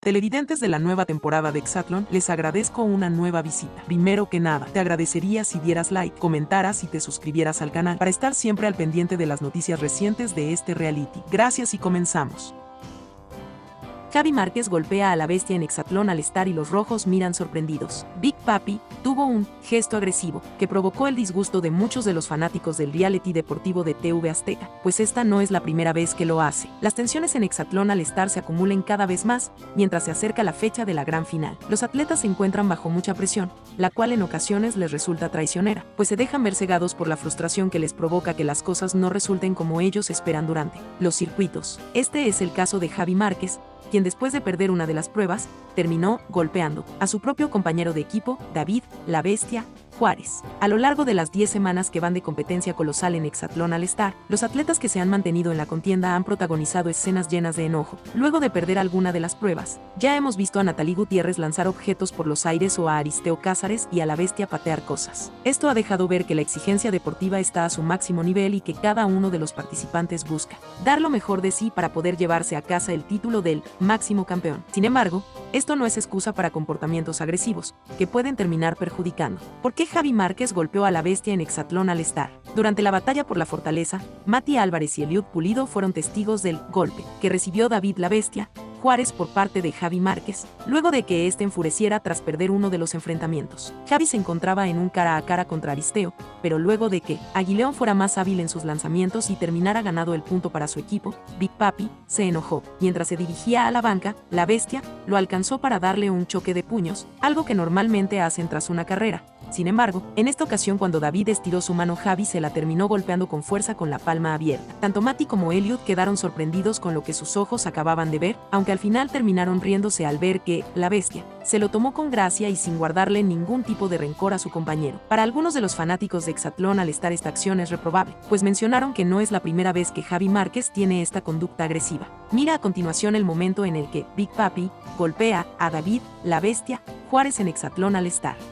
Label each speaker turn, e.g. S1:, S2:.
S1: Televidentes de la nueva temporada de Exatlón, les agradezco una nueva visita. Primero que nada, te agradecería si dieras like, comentaras y te suscribieras al canal para estar siempre al pendiente de las noticias recientes de este reality. Gracias y comenzamos.
S2: Javi Márquez golpea a la bestia en Exatlón All Star y los rojos miran sorprendidos. Big Papi tuvo un gesto agresivo que provocó el disgusto de muchos de los fanáticos del reality deportivo de TV Azteca, pues esta no es la primera vez que lo hace. Las tensiones en Exatlón All Star se acumulan cada vez más mientras se acerca la fecha de la gran final. Los atletas se encuentran bajo mucha presión, la cual en ocasiones les resulta traicionera, pues se dejan ver cegados por la frustración que les provoca que las cosas no resulten como ellos esperan durante los circuitos. Este es el caso de Javi Márquez, quien después de perder una de las pruebas, terminó golpeando a su propio compañero de equipo, David "La Bestia" Juárez. A lo largo de las 10 semanas que van de competencia colosal en Exatlón All Star, los atletas que se han mantenido en la contienda han protagonizado escenas llenas de enojo. Luego de perder alguna de las pruebas, ya hemos visto a Natalie Gutiérrez lanzar objetos por los aires o a Aristeo Cázares y a La Bestia patear cosas. Esto ha dejado ver que la exigencia deportiva está a su máximo nivel y que cada uno de los participantes busca dar lo mejor de sí para poder llevarse a casa el título del máximo campeón. Sin embargo, esto no es excusa para comportamientos agresivos, que pueden terminar perjudicando. ¿Por qué Javi Márquez golpeó a la bestia en Exatlón All Star? Durante la batalla por la fortaleza, Mati Álvarez y Eliud Pulido fueron testigos del golpe que recibió David "La Bestia" Juárez por parte de Javi Márquez, luego de que este enfureciera tras perder uno de los enfrentamientos. Javi se encontraba en un cara a cara contra Aristeo, pero luego de que Aguileón fuera más hábil en sus lanzamientos y terminara ganado el punto para su equipo, Big Papi se enojó. Mientras se dirigía a la banca, La Bestia lo alcanzó para darle un choque de puños, algo que normalmente hacen tras una carrera. Sin embargo, en esta ocasión cuando David estiró su mano, Javi se la terminó golpeando con fuerza con la palma abierta. Tanto Mati como Eliud quedaron sorprendidos con lo que sus ojos acababan de ver, aunque al final terminaron riéndose al ver que La Bestia se lo tomó con gracia y sin guardarle ningún tipo de rencor a su compañero. Para algunos de los fanáticos de Exatlón All Star esta acción es reprobable, pues mencionaron que no es la primera vez que Javi Márquez tiene esta conducta agresiva. Mira a continuación el momento en el que Big Papi golpea a David "La Bestia" Juárez en Exatlón All Star.